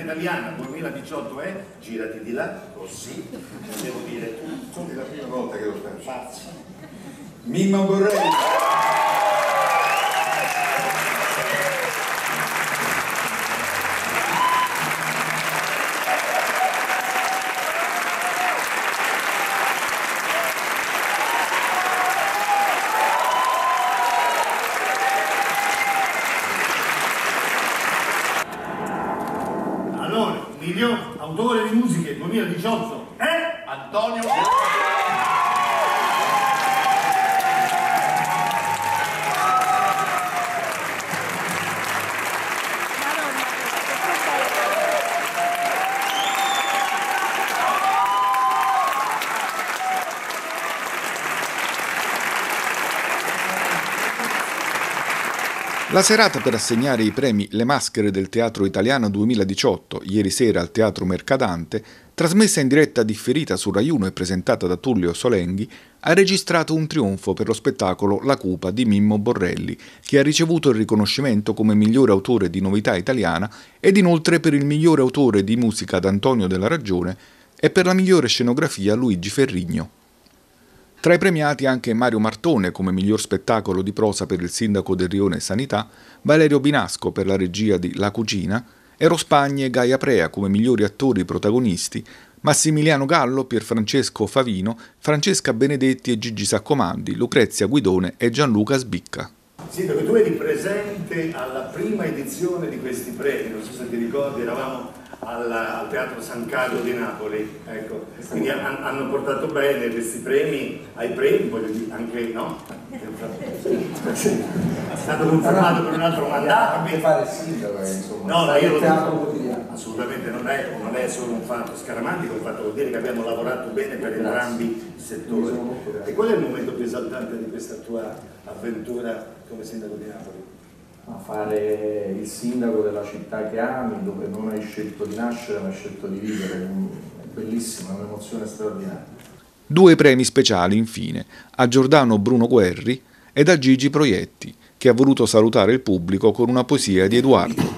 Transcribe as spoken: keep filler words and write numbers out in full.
italiana duemiladiciotto è, girati di là, così, devo dire tu. È la prima volta che lo faccio. Mimmo Borrelli. Allora, miglior autore di musiche duemiladiciotto è Antonio. La serata per assegnare i premi Le Maschere del Teatro Italiano duemiladiciotto, ieri sera al Teatro Mercadante, trasmessa in diretta differita su Rai uno e presentata da Tullio Solenghi, ha registrato un trionfo per lo spettacolo La Cupa di Mimmo Borrelli, che ha ricevuto il riconoscimento come migliore autore di novità italiana ed inoltre per il migliore autore di musica d'Antonio Della Ragione e per la migliore scenografia Luigi Ferrigno. Tra i premiati anche Mario Martone come miglior spettacolo di prosa per il sindaco del Rione Sanità, Valerio Binasco per la regia di La Cucina, Ero Spagni e Gaia Prea come migliori attori protagonisti, Massimiliano Gallo, Pierfrancesco Favino, Francesca Benedetti e Gigi Saccomandi, Lucrezia Guidone e Gianluca Sbicca. Sindaco, tu eri presente alla prima edizione di questi premi, non so se ti ricordi, eravamo al, al Teatro San Carlo di Napoli, ecco, quindi han, hanno portato bene questi premi ai premi, voglio dire, anche no? È stato confermato per un altro mandato. Anche fare il sindaco, insomma, no, no, io lo teatro quotidiano. Assolutamente non è, non è solo un fatto scaramantico, è un fatto vuol dire che abbiamo lavorato bene per entrambi i settori. E qual è il momento più esaltante di questa tua avventura come sindaco di Napoli? A fare il sindaco della città che ami, dove non hai scelto di nascere ma hai scelto di vivere, è bellissimo, è un'emozione straordinaria. Due premi speciali infine, a Giordano Bruno Guerri ed a Gigi Proietti, che ha voluto salutare il pubblico con una poesia di Edoardo.